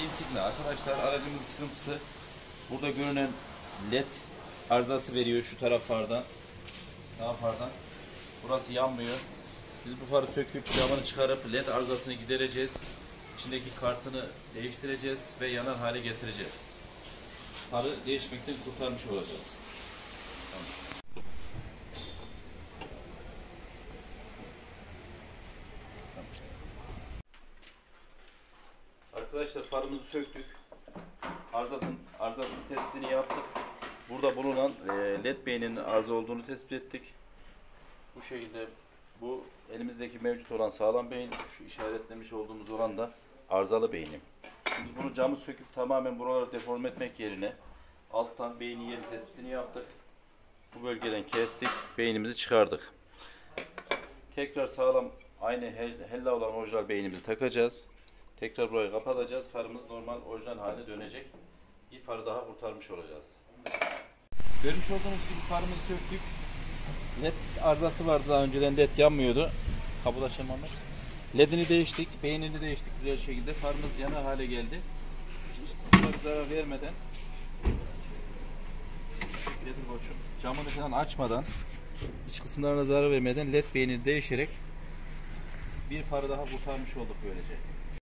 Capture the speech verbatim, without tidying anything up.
Insignia. Arkadaşlar aracımızın sıkıntısı burada görünen led arızası veriyor şu taraf fardan. Sağ fardan. Burası yanmıyor. Biz bu farı söküp camını çıkarıp led arızasını gidereceğiz. İçindeki kartını değiştireceğiz ve yanar hale getireceğiz. Farı değişmekten kurtarmış olacağız. Tamam. Arkadaşlar farımızı söktük. Arızasının, arızasının tespitini yaptık. Burada bulunan led beyninin arıza olduğunu tespit ettik. Bu şekilde bu elimizdeki mevcut olan sağlam beyin, şu işaretlemiş olduğumuz olan da arızalı beynim. Biz bunu camı söküp tamamen buraları deforme etmek yerine alttan beynin yerini tespitini yaptık. Bu bölgeden kestik, beynimizi çıkardık. Tekrar sağlam aynı hella olan orijinal beynimizi takacağız. Tekrar burayı kapatacağız. Farımız normal orijinal haline dönecek. Bir farı daha kurtarmış olacağız. Görmüş olduğunuz gibi farımızı söktük. Led arızası vardı daha önceden, led yanmıyordu. Kabul aşamamız. Ledini değiştik, beynini değiştik güzel şekilde. Farımız yanar hale geldi. Hiç zarar vermeden camını falan açmadan, iç kısımlarına zarar vermeden led beynini değişerek bir farı daha kurtarmış olduk böylece.